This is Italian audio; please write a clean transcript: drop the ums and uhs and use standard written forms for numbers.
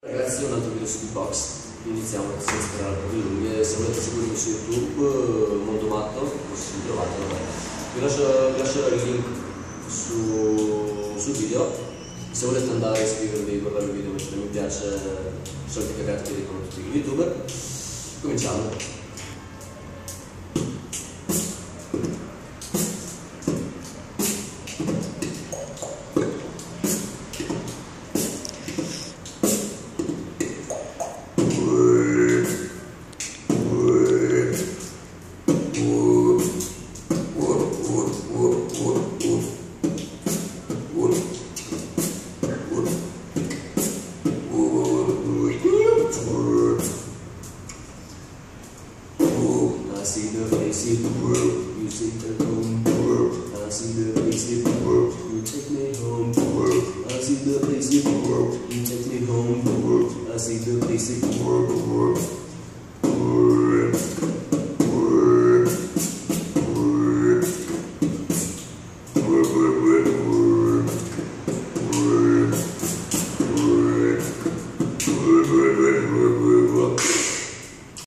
Ragazzi, un altro video su beatbox. Iniziamo senza sperare troppo lunghe. Se volete seguirmi su YouTube, Mondo Matto, non so se mi trovate, vabbè. Vi lascerò il link sul video. Se volete andare a iscrivervi, guardare il video, mettere mi piace, solite cagate che dicono tutti gli youtuber. Cominciamo. I see the face in the world, you sit at home. I see the face in the world, you take me home. I see the face in the world, you take me home. I see the face in the world.